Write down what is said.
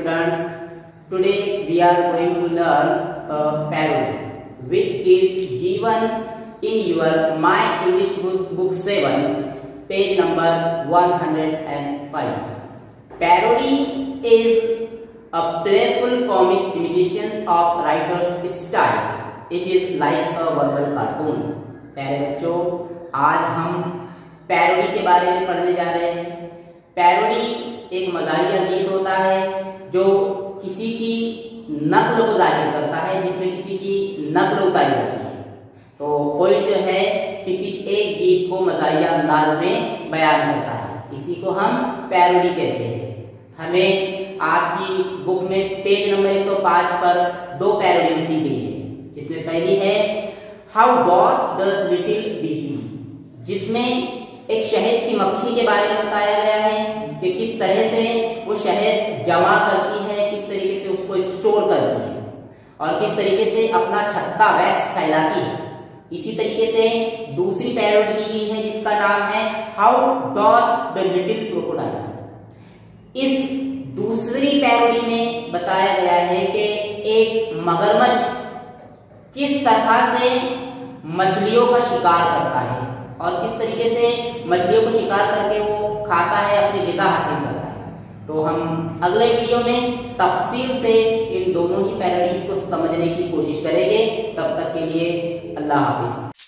students, today we are going to learn a parody which is given in your My English book 7, page number 105. Parody is a playful comic imitation of writer's style. It is like a verbal cartoon. प्यारे बच्चों, आज हम parody के बारे में पढ़ने जा रहे हैं। पैरोडी एक मजाहिया गीत होता है जो किसी की नकल को जाहिर करता है, जिसमें किसी की नकल उतारी जाती है। तो पोइट जो है किसी एक गीत को मजाहिया अंदाज में बयान करता है, इसी को हम पैरोडी कहते हैं। हमें आपकी बुक में पेज नंबर 105 पर दो पैरोडीज दी गई है। इसमें पहली है how doth the little busy, जिसमें एक शहद की मक्खी के बारे में बताया गया है कि किस तरह से वो शहद जमा करती है, किस तरीके से उसको स्टोर करती है और किस तरीके से अपना छत्ता वैक्स फैलाती है। इसी तरीके से दूसरी पैरोडी दी गई है जिसका नाम है how doth the little crocodile. इस दूसरी पैरोडी में बताया गया है कि एक मगरमच्छ किस तरह से मछलियों का शिकार करता है और किस तरीके से मछलियों को शिकार करके वो खाता है, अपनी ग़िज़ा हासिल करता है। तो हम अगले वीडियो में तफसील से इन दोनों ही पैरोडीज को समझने की कोशिश करेंगे। तब तक के लिए अल्लाह हाफिज।